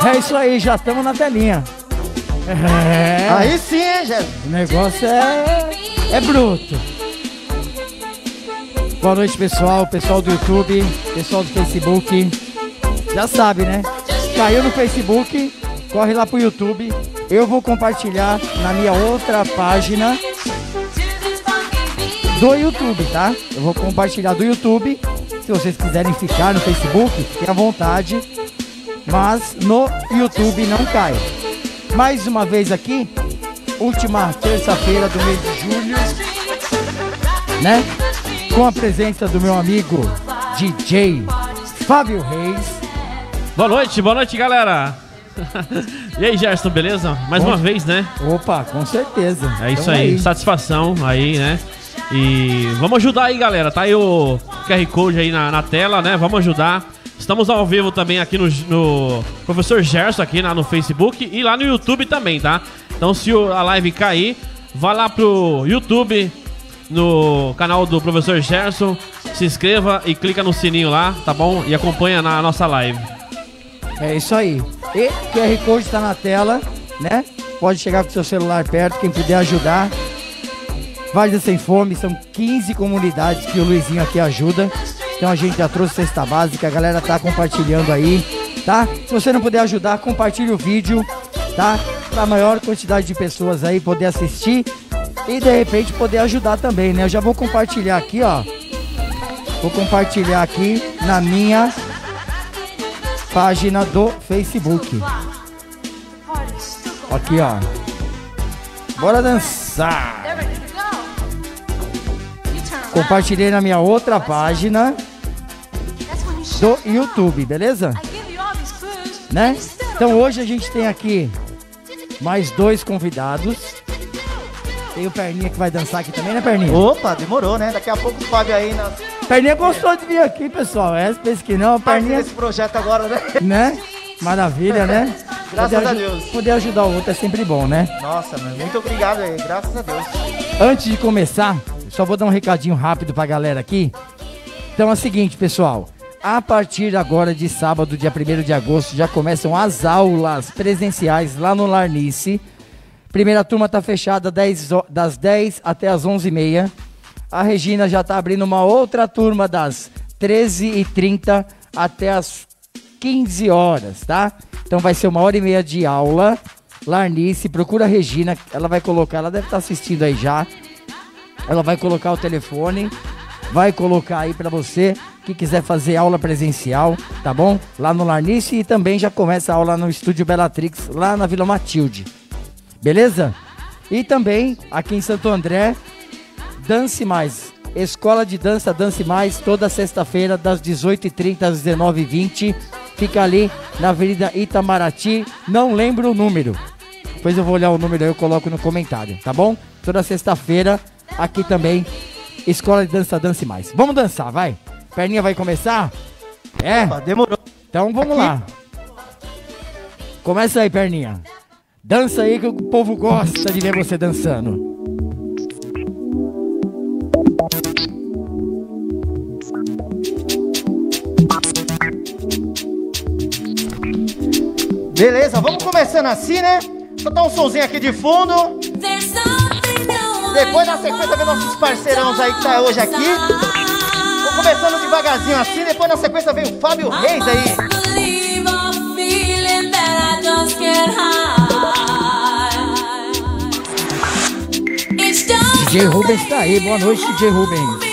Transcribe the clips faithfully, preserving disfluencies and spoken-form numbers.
É isso aí, já estamos na telinha. É. Aí sim, hein, Jéssica? O negócio é, é bruto. Boa noite, pessoal. Pessoal do YouTube, pessoal do Facebook. Já sabe, né? Caiu no Facebook, corre lá pro YouTube. Eu vou compartilhar na minha outra página do YouTube, tá? Eu vou compartilhar do YouTube. Se vocês quiserem ficar no Facebook, fiquem à vontade. Mas no YouTube não cai. Mais uma vez aqui, última terça-feira do mês de julho, né? Com a presença do meu amigo D J Fábio Reis. Boa noite, boa noite, galera. E aí, Gerson, beleza? Mais Bom, uma vez, né? Opa, com certeza. É isso aí. aí, satisfação aí, né? E vamos ajudar aí, galera. Tá aí o Q R Code aí na, na tela, né? Vamos ajudar. Estamos ao vivo também aqui no, no Professor Gerson, aqui na, no Facebook e lá no YouTube também, tá? Então, se o, a live cair, vá lá pro YouTube, no canal do Professor Gerson, se inscreva e clica no sininho lá, tá bom? E acompanha na nossa live. É isso aí. E Q R Code tá na tela, né? Pode chegar com o seu celular perto, quem puder ajudar. Várzea Sem Fome, são quinze comunidades que o Luizinho aqui ajuda. Então a gente já trouxe cesta básica, a galera tá compartilhando aí, tá? Se você não puder ajudar, compartilhe o vídeo, tá? Pra maior quantidade de pessoas aí poder assistir e de repente poder ajudar também, né? Eu já vou compartilhar aqui, ó. Vou compartilhar aqui na minha página do Facebook. Aqui, ó. Bora dançar. Compartilhei na minha outra página do YouTube, beleza? Né? Então hoje a gente tem aqui mais dois convidados. Tem o Perninha que vai dançar aqui também, né, Perninha? Opa, demorou, né? Daqui a pouco o Fábio aí na... Perninha gostou de vir aqui, pessoal. É, pensa que não, Perninha... esse projeto agora, né? Né? Maravilha, né? Graças poder a Deus. Poder ajudar o outro é sempre bom, né? Nossa, mano, muito obrigado aí, graças a Deus. Antes de começar, só vou dar um recadinho rápido pra galera aqui. Então é o seguinte, pessoal. A partir agora de sábado, dia primeiro de agosto, já começam as aulas presenciais lá no Larnice. Primeira turma tá fechada das dez até as onze e meia. A Regina já tá abrindo uma outra turma das treze e trinta até as quinze horas, tá? Então vai ser uma hora e meia de aula. Larnice, procura a Regina, ela vai colocar, ela deve estar assistindo aí já. Ela vai colocar o telefone, vai colocar aí pra você que quiser fazer aula presencial, tá bom? Lá no Larnice e também já começa a aula no Estúdio Bellatrix, lá na Vila Matilde. Beleza? E também aqui em Santo André, Dance Mais. Escola de Dança Dance Mais, toda sexta-feira, das dezoito e trinta às dezenove e vinte. Fica ali na Avenida Itamaraty, não lembro o número. Depois eu vou olhar o número aí, eu coloco no comentário, tá bom? Toda sexta-feira, aqui também, Escola de Dança Dance Mais. Vamos dançar, vai? Perninha vai começar? É? Opa, demorou. Então vamos aqui lá. Começa aí, Perninha. Dança aí que o povo gosta de ver você dançando. Beleza, vamos começando assim, né? Só dar um somzinho aqui de fundo. Depois na sequência vem nossos parceirões aí que tá hoje aqui. Vou começando devagarzinho assim, depois na sequência vem o Fábio Reis aí. D J Rubens tá aí, boa noite, D J Rubens.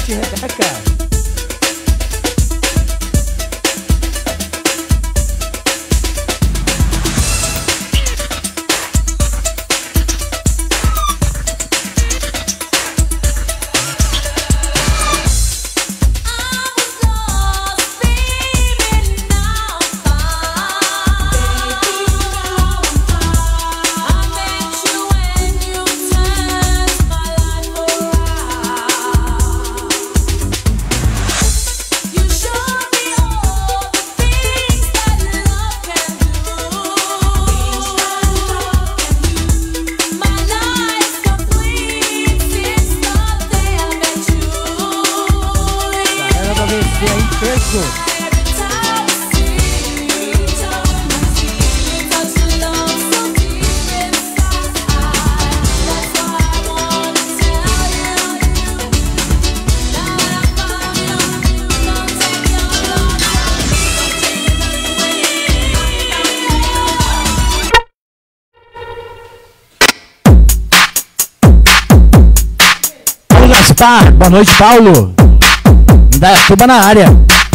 noite, Rebeca. Gaspar, boa noite, Paulo. Indaiatuba na área.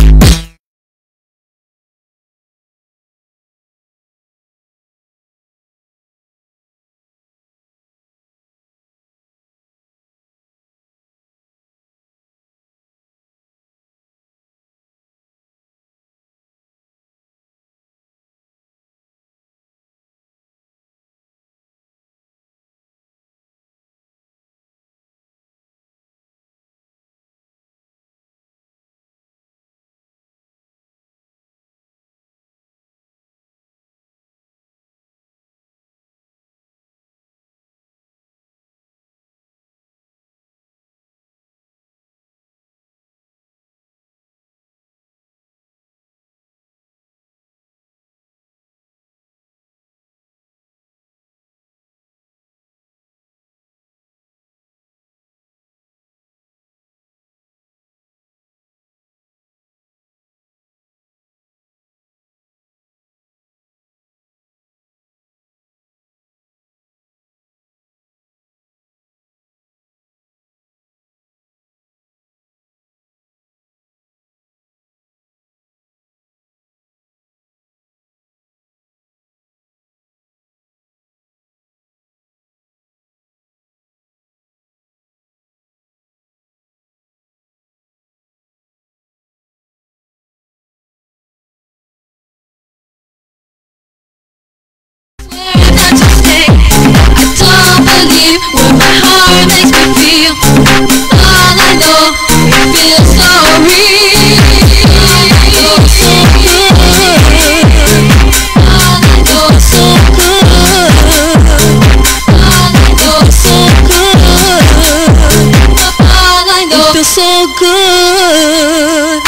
What my heart makes me feel. All I know, it feels so real. So good. All I know, so good. All I know, so good. All I know, it feels so good.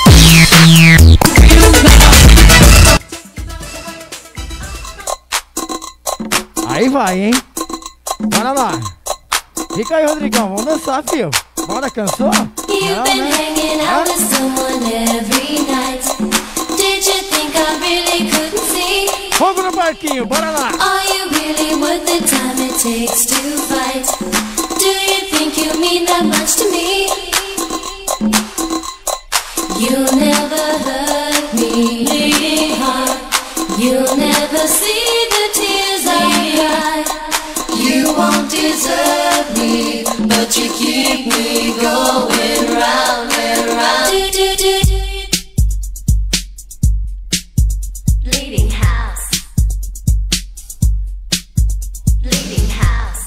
Aí vai, hein? Bora lá. Fica aí, Rodrigão. Vamos dançar, filho. Bora, cansou? You've Não, been né? hanging out with someone every night. Did you think I really couldn't see? Fogo no barquinho, bora lá. Are you really worth the time it takes to fight? Do you think you mean that much to me? You'll never hurt me, bleeding heart. You'll never see the tears I cry. You won't deserve me, but you keep me going round and round. Do, do, do, do. Bleeding house. Bleeding house.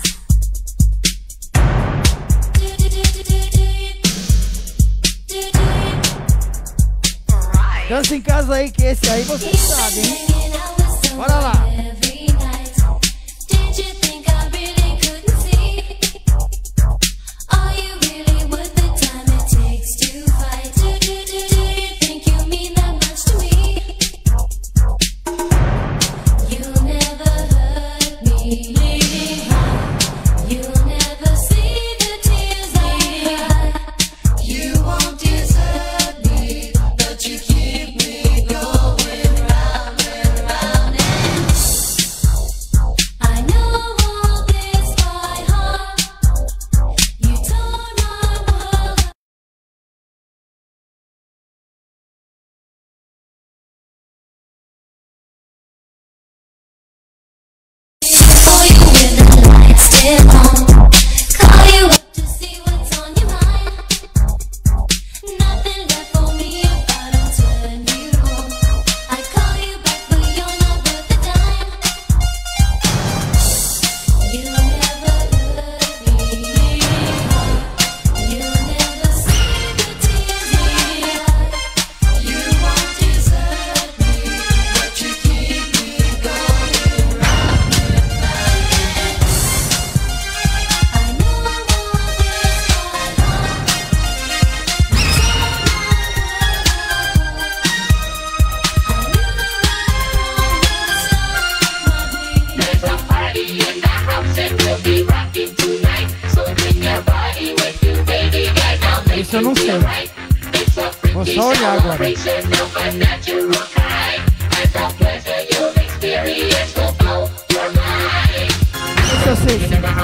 Do, do, do, do, do, do, do, do. Right. Dança em casa aí, que esse aí você sabe, hein? Bora lá. Essa eu não sei. Vou só olhar agora. Essa eu sei.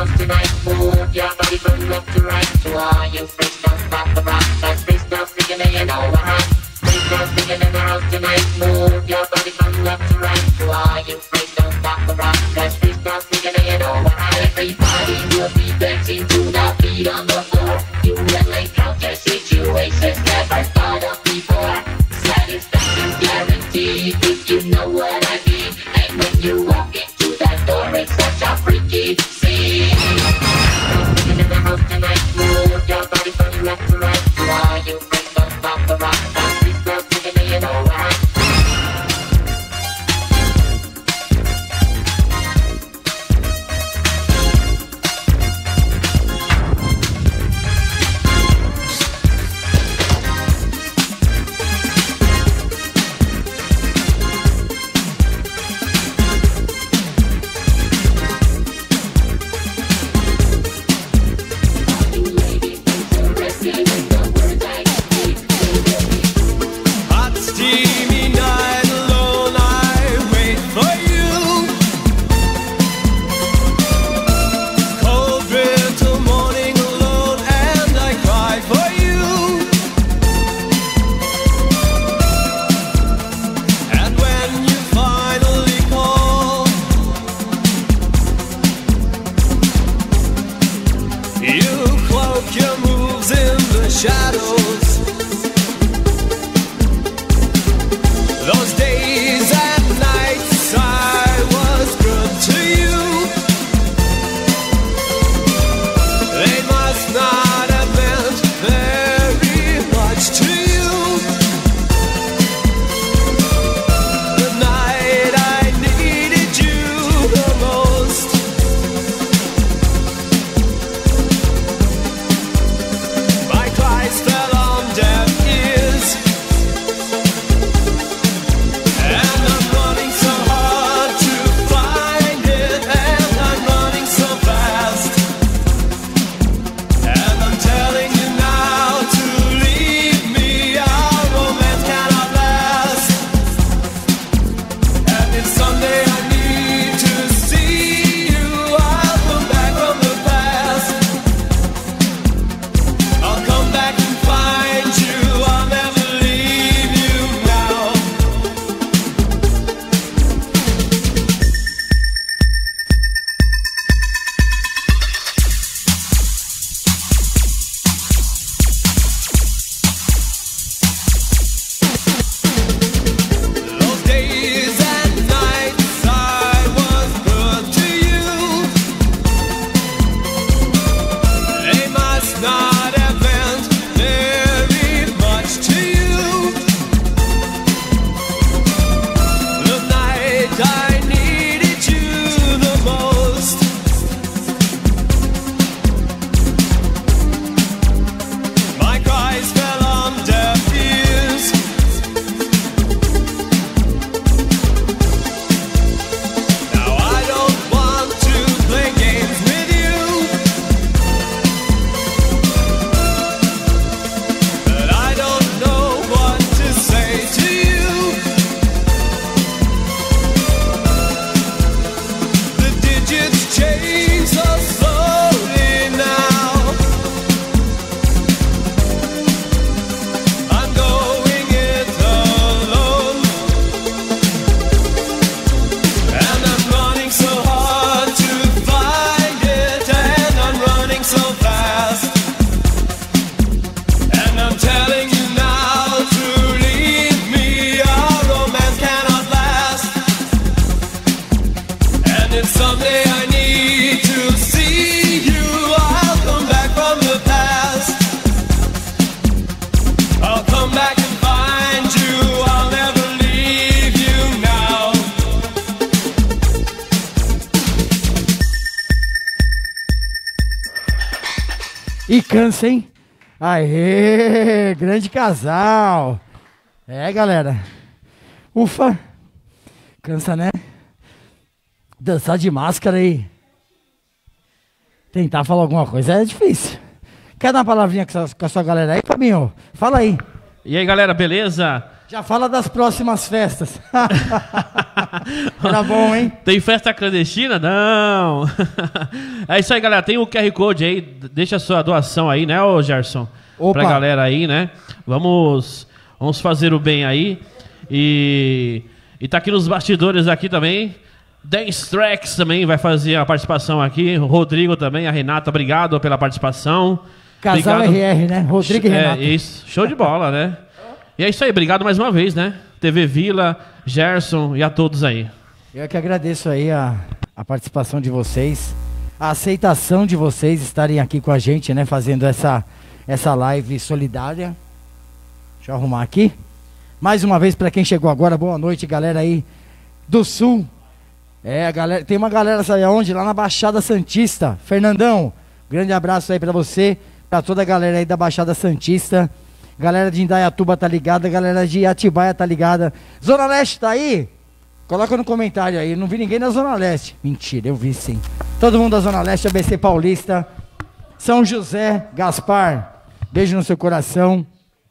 Everybody will be dancing to the beat on the floor. You will encounter situations never thought of before. Satisfaction's guaranteed if you know what I mean. And when you walk into that door, it's such a freaky scene. In the house tonight, move your body from left to right. To all you friends, don't stop the rock. That street girl's singing me, you know why. E cansa, hein? Aê, grande casal. É, galera. Ufa. Cansa, né? Dançar de máscara aí. Tentar falar alguma coisa é difícil. Quer dar uma palavrinha com a, com a sua galera aí, Fabinho? Fala aí. E aí, galera, beleza? Já fala das próximas festas. Era bom, hein? Tem festa clandestina? Não. É isso aí, galera. Tem o Q R Code aí. Deixa a sua doação aí, né, ô Gerson? Opa. Pra galera aí, né? Vamos, vamos fazer o bem aí. E, e tá aqui nos bastidores aqui também. Dance Tracks também vai fazer a participação aqui. O Rodrigo também, a Renata, obrigado pela participação. Casal obrigado. R R, né? Rodrigo e Renata. É, isso. Show de bola, né? E é isso aí, obrigado mais uma vez, né? T V Vila, Gerson e a todos aí. Eu que agradeço aí a, a participação de vocês, a aceitação de vocês estarem aqui com a gente, né? Fazendo essa, essa live solidária. Deixa eu arrumar aqui. Mais uma vez, para quem chegou agora, boa noite, galera aí do Sul. É, a galera, tem uma galera, sabe aonde? Lá na Baixada Santista. Fernandão, grande abraço aí para você, para toda a galera aí da Baixada Santista. Galera de Indaiatuba tá ligada, galera de Atibaia tá ligada. Zona Leste tá aí? Coloca no comentário aí, não vi ninguém na Zona Leste. Mentira, eu vi sim. Todo mundo da Zona Leste, A B C Paulista. São José, Gaspar, beijo no seu coração.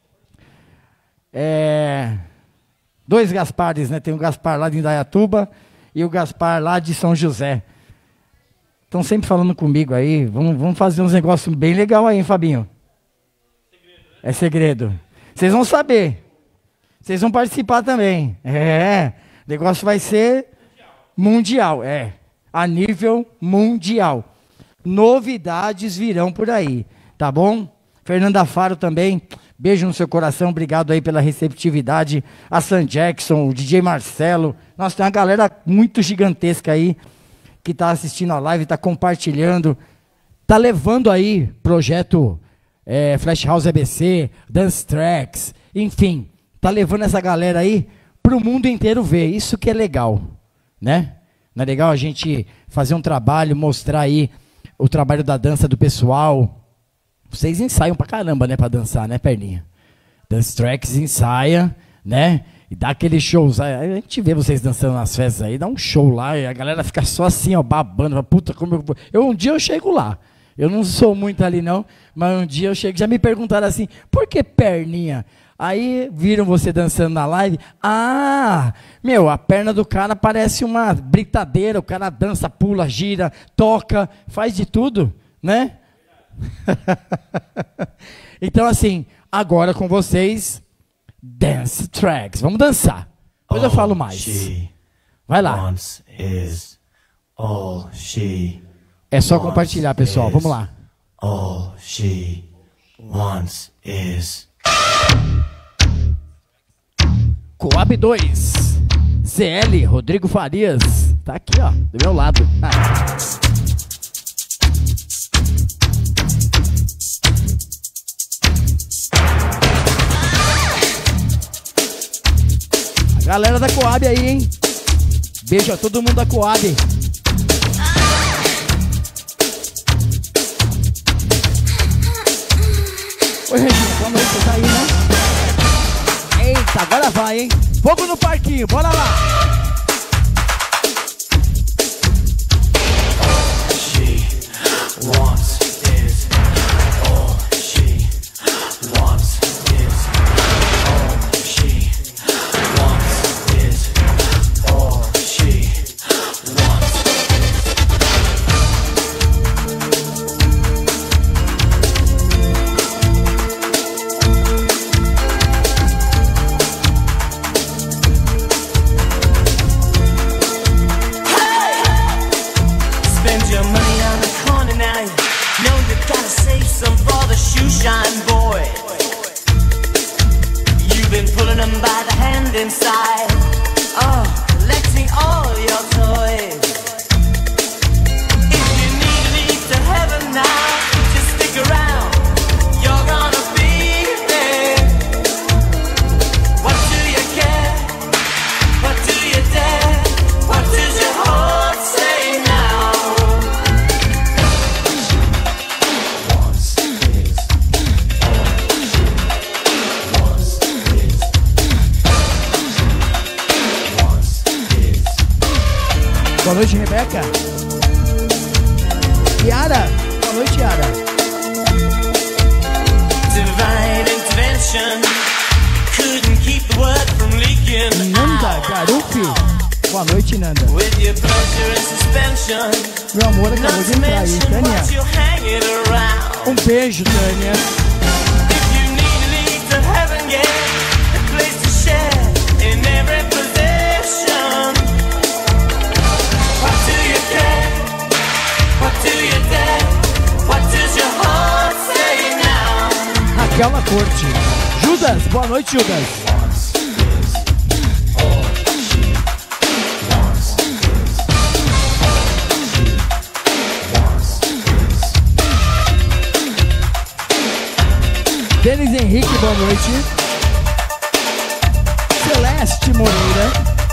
É... Dois Gaspares, né? Tem o Gaspar lá de Indaiatuba e o Gaspar lá de São José. Estão sempre falando comigo aí. Vamos, vamos fazer uns negócios bem legal aí, hein, Fabinho? É segredo. Vocês vão saber. Vocês vão participar também. É. O negócio vai ser mundial. É. A nível mundial. Novidades virão por aí. Tá bom? Fernanda Faro também. Beijo no seu coração. Obrigado aí pela receptividade. A Sam Jackson, o D J Marcelo. Nossa, tem uma galera muito gigantesca aí que tá assistindo a live, tá compartilhando. Tá levando aí projeto... É, Flash House A B C, Dance Tracks, enfim, tá levando essa galera aí pro mundo inteiro ver, isso que é legal, né? Não é legal a gente fazer um trabalho, mostrar aí o trabalho da dança do pessoal. Vocês ensaiam pra caramba, né, pra dançar, né, perninha? Dance Tracks ensaia, né? E dá aquele shows, a gente vê vocês dançando nas festas aí, dá um show lá, e a galera fica só assim, ó, babando, puta, como eu... eu um dia eu chego lá. Eu não sou muito ali não, mas um dia eu chego, já me perguntaram assim, por que perninha? Aí viram você dançando na live, ah, meu, a perna do cara parece uma britadeira, o cara dança, pula, gira, toca, faz de tudo, né? Então assim, agora com vocês, Dance Tracks, vamos dançar, depois eu falo mais. Vai lá. É só compartilhar, pessoal. Vamos lá. All she wants is Coab dois. C L, Rodrigo Farias. Tá aqui, ó, do meu lado. Ah. A galera da Coab aí, hein? Beijo a todo mundo da Coab. Oi, Regina, boa noite, você tá aí, né? Eita, agora vai, hein? Fogo no parquinho, bora lá! all she wants is all she wants is all she wants is all she wants. Shine boy, you've been pulling them by the hand inside, oh, collecting all your toys. If you need leave to heaven now, just stick around, you're gonna be there. What do you care? What do you dare? What does your heart say now? Boa noite, Rebeca. Yara, boa noite, Yara. connection. Couldn't keep the word from leaking Nanda out. Garufi. Boa noite, Nanda. With your pleasure and suspension. Meu amor acabou Not de to entrar aí, mention Tânia. what you're hanging around. Um beijo, Tânia. If you need to lead to heaven, yeah, a place to share in every possession. What do you care? What do you dare? What does your heart say now? Raquel na corte. Judas, boa noite, Judas. Denis Henrique, boa noite. Celeste Moreira.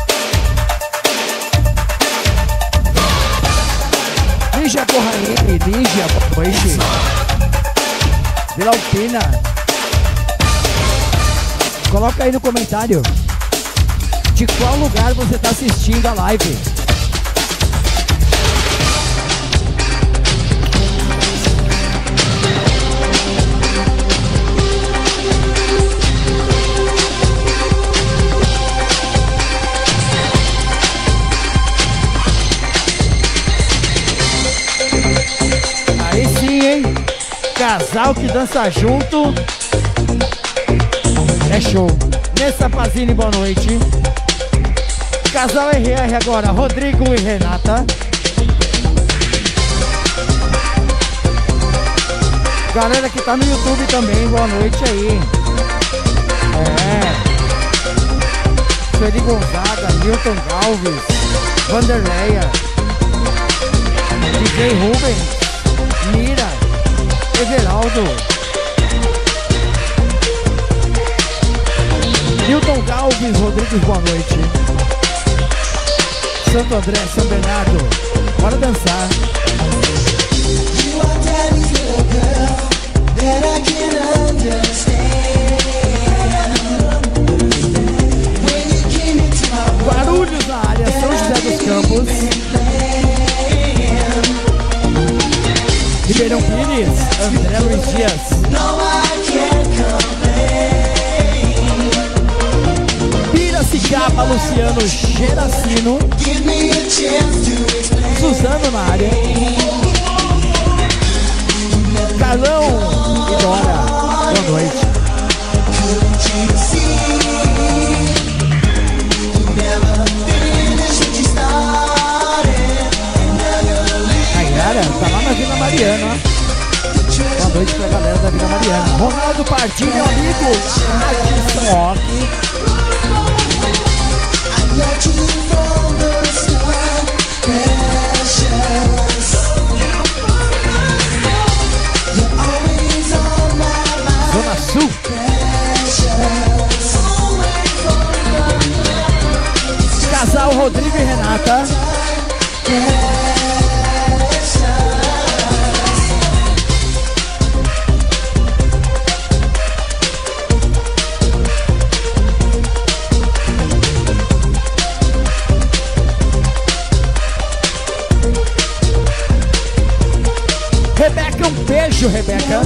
Lígia Corraine, Lígia, boa noite. Vila Alpina. Coloca aí no comentário de qual lugar você está assistindo a live. Aí sim, hein? Casal que dança junto. É show. Nessa Pazini, boa noite. Casal R R agora, Rodrigo e Renata. Galera que tá no YouTube também, boa noite aí. É. Sueli Gonzaga, Milton Galves, Vanderleia, D J Rubens, Mira, Everaldo. Milton Galves Rodrigues, boa noite. Santo André, São Bernardo, bora dançar. Guarulhos na área, São José dos Campos. Ribeirão Pires, André Luiz Dias. Piracicaba, Luciano Geracino. Suzano na área. Carlão e Dora, boa noite. Nayara, tá lá na Vila Mariana, ó. Boa noite pra galera da Vila Mariana. Ronaldo Partim, meu amigo. Adilson Roque. Zona Sul. Casal Rodrigo e Renata. Rebeca, um beijo, Rebeca.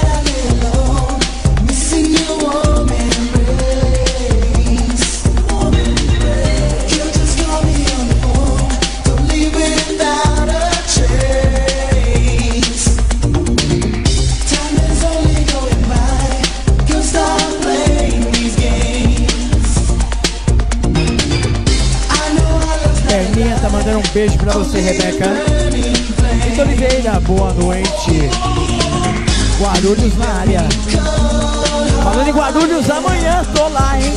Perninha tá mandando um beijo pra você, Rebeca. Vitor Oliveira, boa noite. Guarulhos na área. Falando em Guarulhos, amanhã tô lá, hein?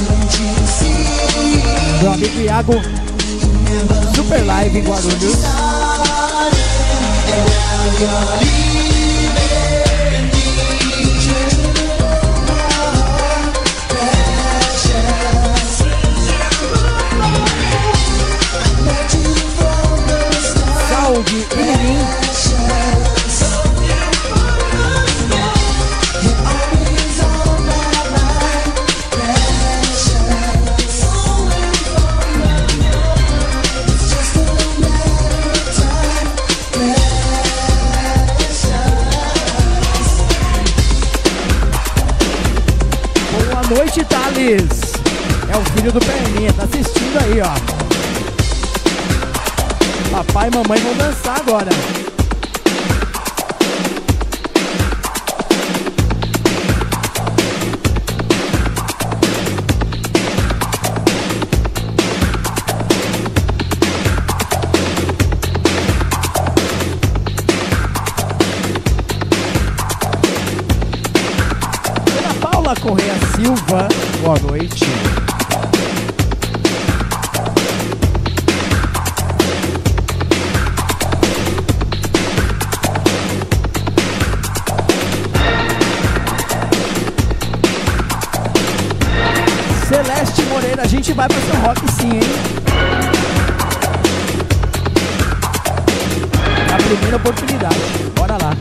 Meu amigo Iago, super live em Guarulhos. Saúde, Imirim. do Perninha, tá assistindo aí, ó. Papai e mamãe vão dançar agora. Paula Correia Silva, boa noite. Celeste Moreira, a gente vai pra São Roque sim, hein? É a primeira oportunidade, bora lá.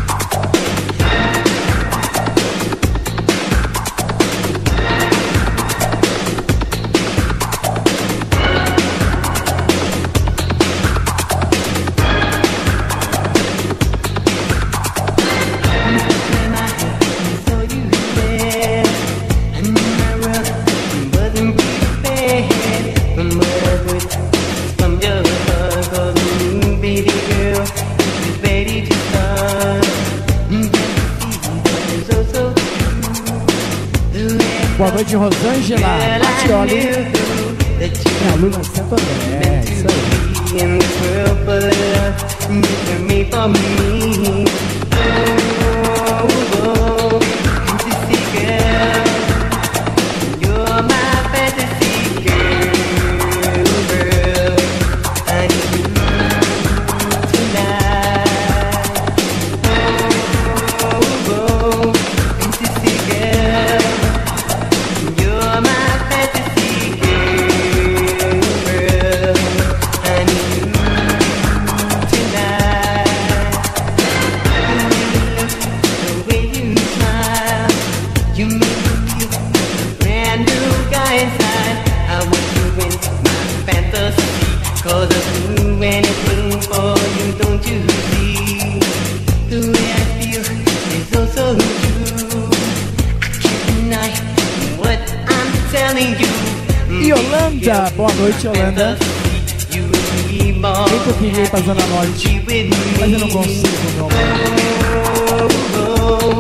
Boa noite, Rosângela Matioli. É a Luna de Santo André, é isso Yolanda, boa noite, Yolanda. Eu queria ir pra Zona Norte, mas eu não consigo, meu amor.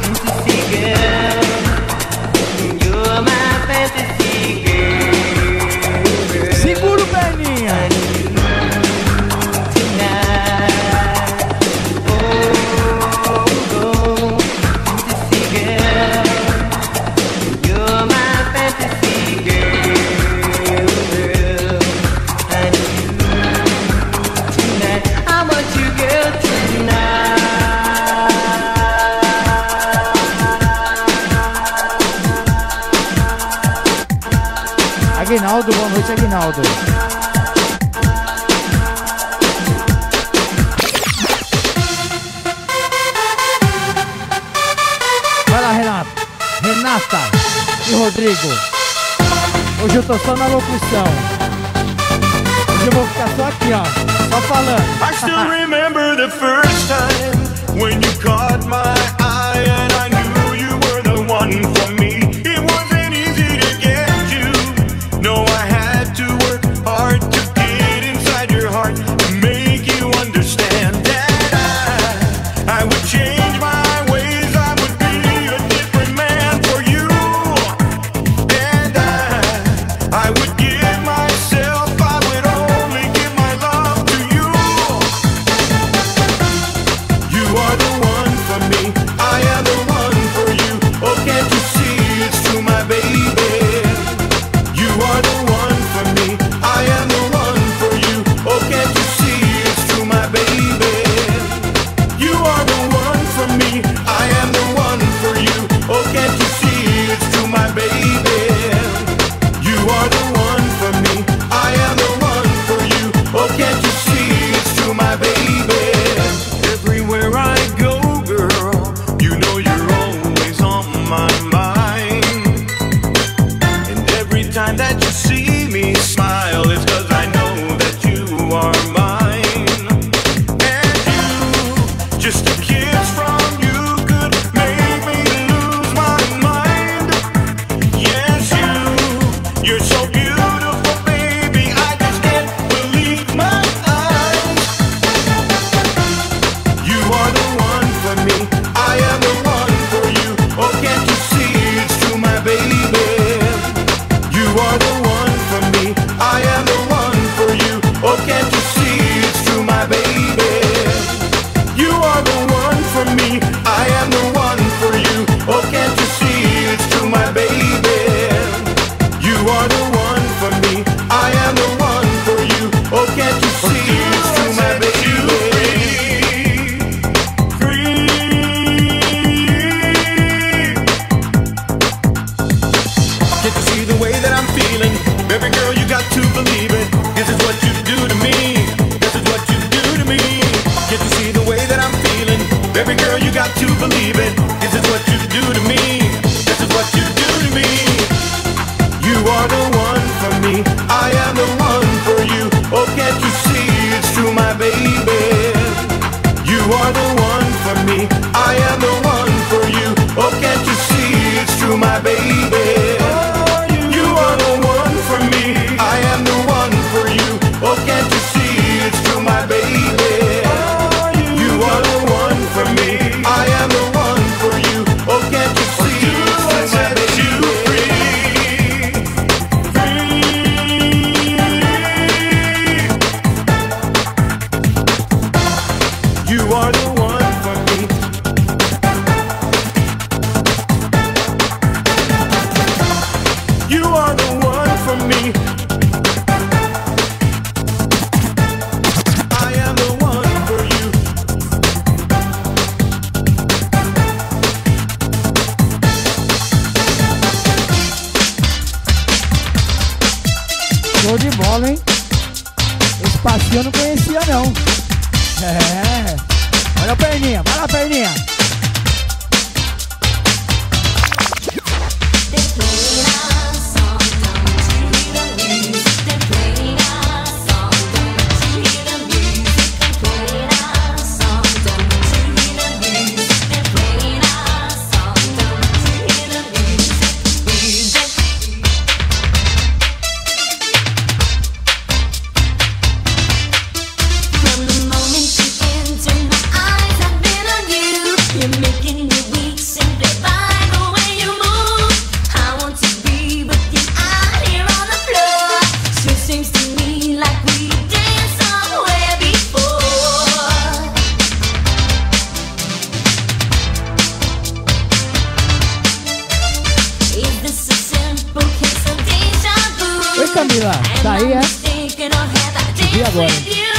Segura o Perninha. Aguinaldo, boa noite, Aguinaldo. Vai lá, Renato. Renata e Rodrigo. Hoje eu tô só na locução. Hoje eu vou ficar só aqui, ó. Só falando. I still remember the first time when you caught my eye and I knew you were the one for me. It wasn't easy to get you. No, I had to work hard to get inside your heart to make you understand that I, I would change my ways. I would be a different man for you. And I, I would give myself, I would only give my love to you. You are the one for me. passinho eu não conhecia, não. É. Olha a perninha, vai lá, perninha. Camila, tá aí, é? E agora?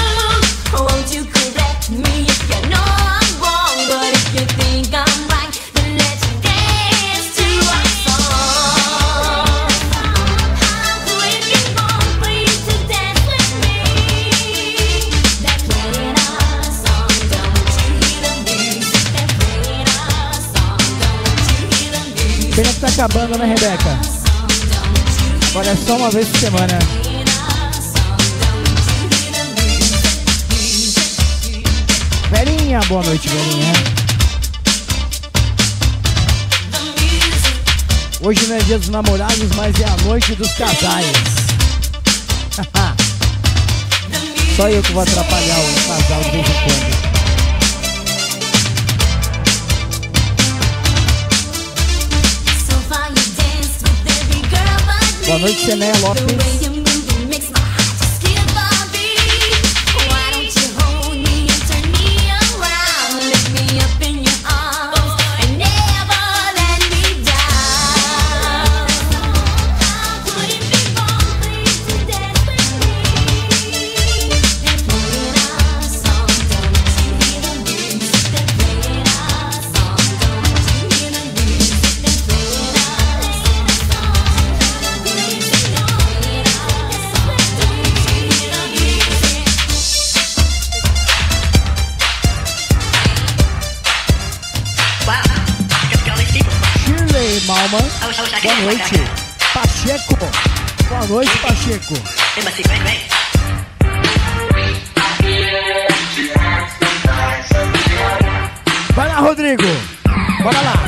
Pena que tá acabando, né, Rebeca? Agora é só uma vez por semana. Verinha, boa noite, Verinha. Hoje não é dia dos namorados, mas é a noite dos casais. Só eu que vou atrapalhar o casal de vez em quando. Boa noite, Sené Lopes. Malman, boa noite. Pacheco, boa noite, Pacheco. Vai lá, Rodrigo, bora lá.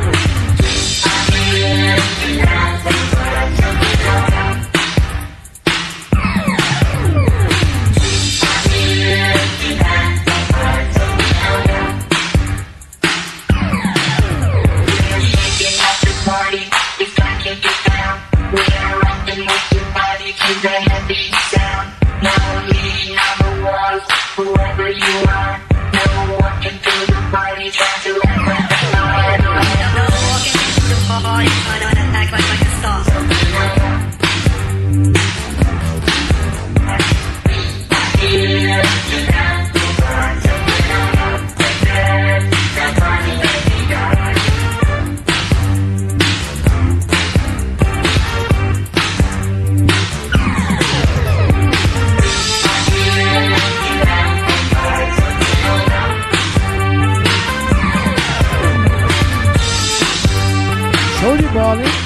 Show de bola, hein?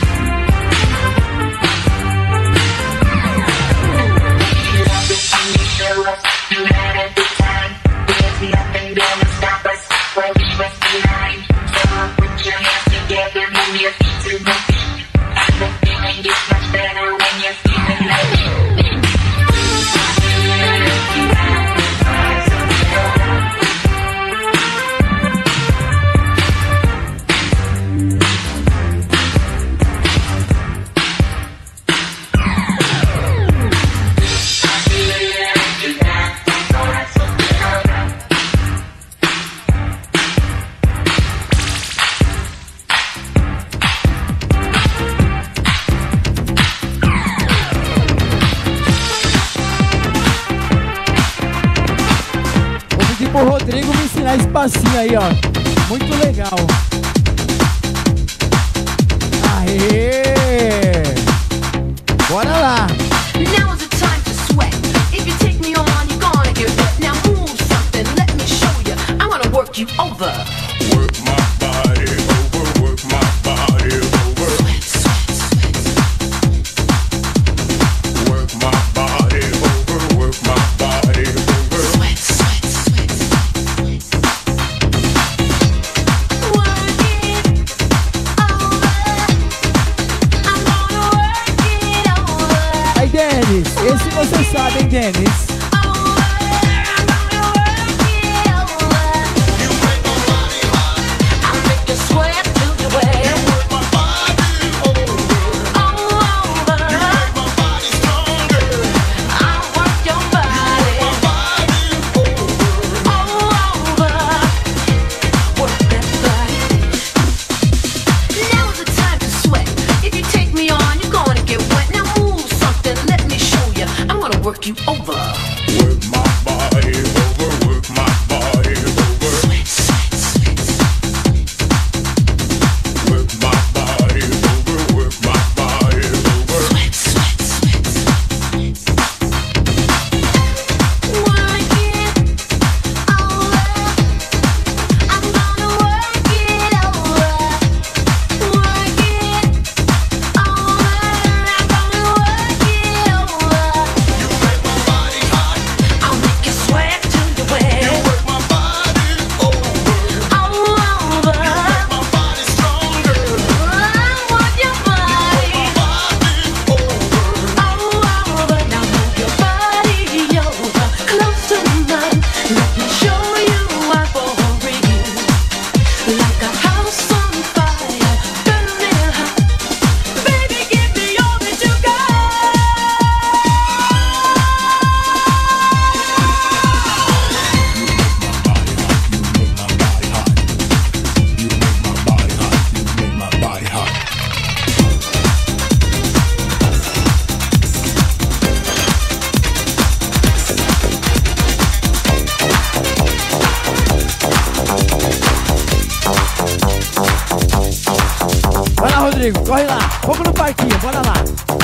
O Rodrigo me ensinar esse passinho aí, ó. Muito legal. Aê! Bora lá. Now is the time to sweat. If you take me on hein, Dennis? Work you over. Work my body over, work my body over. Sweat, sweat, sweat. Work my body over, work my body over. Sweat, sweat, sweat. Work it over. I'm gonna work it over. Work it over. I'm gonna work it over. I'll make you sweat till you wet. Work my body over, All over. my body stronger. I want your body. All over. Now move your body over. Close to mine. Let me show you I'm for real. Like a house on fire, burning hot. Baby, give me all that you got. You make my body hot. Vai lá, Rodrigo, corre lá. Fogo no parquinho, bora lá.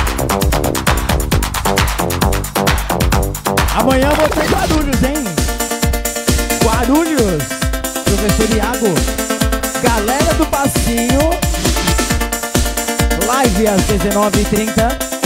Amanhã eu vou ter Guarulhos, hein? Guarulhos, professor Iago. Galera do Passinho. Live às dezenove e trinta.